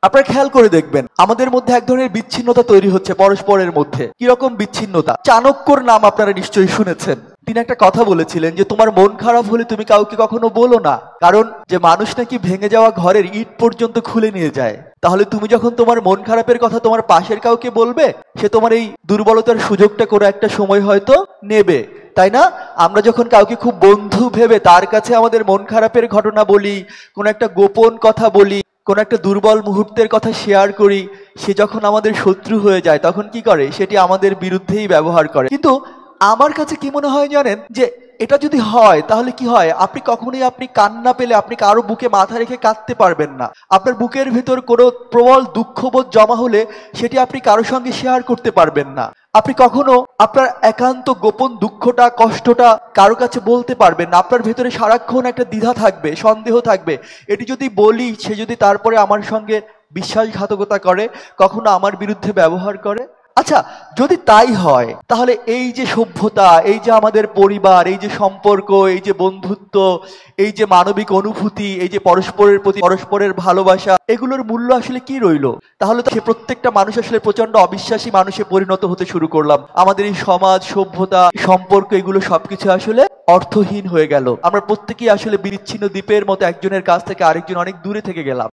আপনারা খেয়াল করে দেখবেন আমাদের মধ্যে এক ধরনের বিচ্ছিন্নতা তৈরি হচ্ছে পরস্পরের মধ্যে। কিরকম বিচ্ছিন্নতা? চাণক্যর নাম আপনারা নিশ্চয়ই শুনেছেন। তিনি একটা কথা বলেছিলেন যে তোমার মন খারাপ হলে তুমি কাউকে কখনো বলো না, কারণ যে মানুষ নাকি ভেঙে যাওয়া ঘরের ইট পর্যন্ত খুলে নিয়ে যায়। তাহলে তুমি যখন তোমার মন খারাপের কথা তোমার পাশের কাউকে বলবে, সে তোমার এই দুর্বলতার সুযোগটা করে একটা সময় হয়তো নেবে, তাই না? আমরা যখন কাউকে খুব বন্ধু ভেবে তার কাছে আমাদের মন খারাপের ঘটনা বলি, কোনো একটা গোপন কথা বলি, কোন একটা দুর্বল মুহূর্তের কথা শেয়ার করি, সে যখন আমাদের শত্রু হয়ে যায় তখন কি করে? সেটি আমাদের বিরুদ্ধেই ব্যবহার করে। কিন্তু আমার কাছে কি মনে হয় জানেন, যে এটা যদি হয় তাহলে কি হয়, আপনি কখনোই আপনি কান্না পেলে আপনি কারো বুকে মাথা রেখে কাঁদতে পারবেন না। আপনার বুকের ভেতর কোনো প্রবল দুঃখবোধ জমা হলে সেটি আপনি কারোর সঙ্গে শেয়ার করতে পারবেন না। আপনি কখনো আপনার একান্ত গোপন দুঃখটা কষ্টটা কারো কাছে বলতে পারবেন না। আপনার ভেতরে সারাক্ষণ একটা দ্বিধা থাকবে, সন্দেহ থাকবে, এটি যদি বলি সে যদি তারপরে আমার সঙ্গে বিশ্বাসঘাতকতা করে, কখনো আমার বিরুদ্ধে ব্যবহার করে। আচ্ছা, যদি তাই হয় তাহলে এই যে সভ্যতা, এই যে আমাদের পরিবার, এই যে সম্পর্ক, এই যে বন্ধুত্ব, এই যে মানবিক অনুভূতি, এই যে পরস্পরের প্রতি পরস্পরের ভালোবাসা, এগুলোর মূল্য আসলে কি রইলো? তাহলে তো সে প্রত্যেকটা মানুষ আসলে প্রচন্ড অবিশ্বাসী মানুষে পরিণত হতে শুরু করলাম। আমাদের এই সমাজ, সভ্যতা, সম্পর্ক, এগুলো সবকিছু আসলে অর্থহীন হয়ে গেল। আমরা প্রত্যেকেই আসলে বিচ্ছিন্ন দ্বীপের মতো একজনের কাছ থেকে আরেকজন অনেক দূরে থেকে গেলাম।